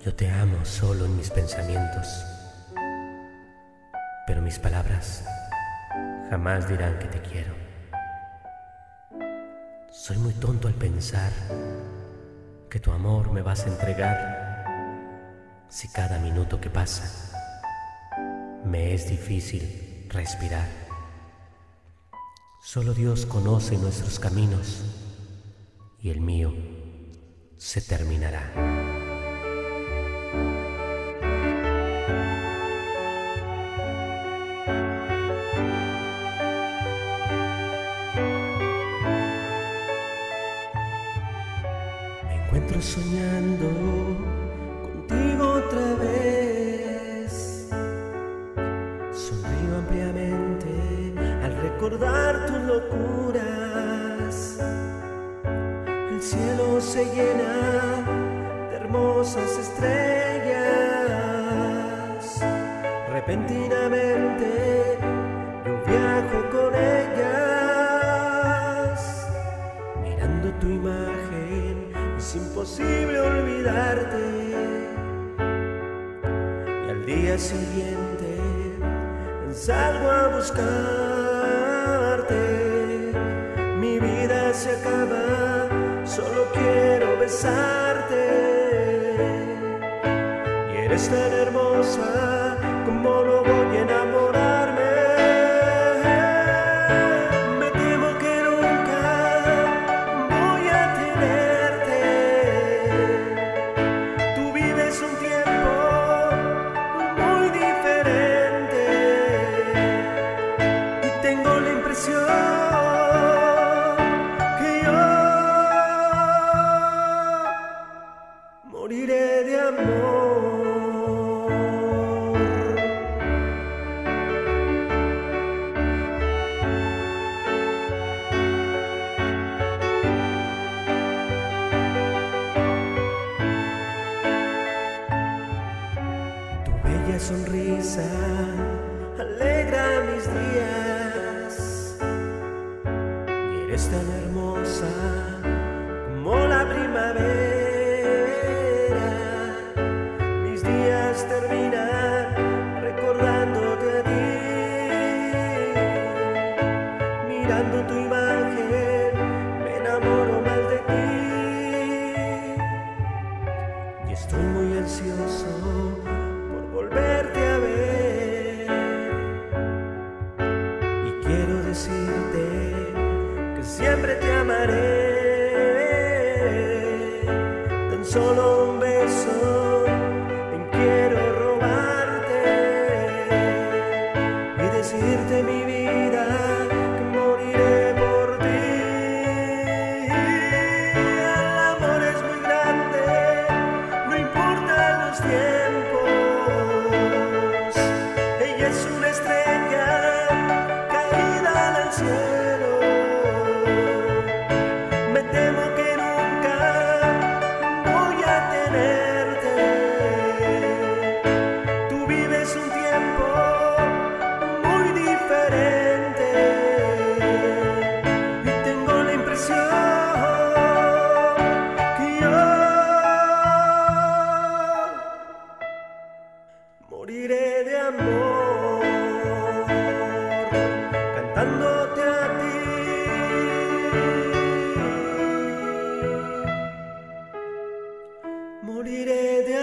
Yo te amo solo en mis pensamientos, pero mis palabras jamás dirán que te quiero. Soy muy tonto al pensar que tu amor me vas a entregar si cada minuto que pasa me es difícil respirar. Solo Dios conoce nuestros caminos y el mío se terminará. Me encuentro soñando contigo otra vez. Sonrío ampliamente al recordar tus locuras. El cielo se llena de hermosas estrellas. Repentinamente yo viajo con ellas. Mirando tu imagen es imposible olvidarte. Y al día siguiente salgo a buscarte. Mi vida se acaba, solo quiero besarte. Y eres tan hermosa, como no voy a enamorarme. Me temo que nunca voy a tenerte. Tú vives un tiempo muy diferente y tengo la impresión que yo moriré de amor. Tu bella sonrisa alegra mis días y eres tan hermosa como la primavera. Mis días terminan recordándote a ti. Mirando tu imagen me enamoro más de ti. Y estoy muy ansioso por volverte a ver. Y quiero decirte que siempre te amaré. Tan solo un beso quiero robarte y decirte, mi vida, que moriré por ti. El amor es muy grande, no importan los tiempos. Ella es una estrella caída del cielo. Me temo que nunca voy a tenerte. Tú vives un tiempo muy diferente y tengo la impresión que yo moriré de amor cantándote a ti. Moriré de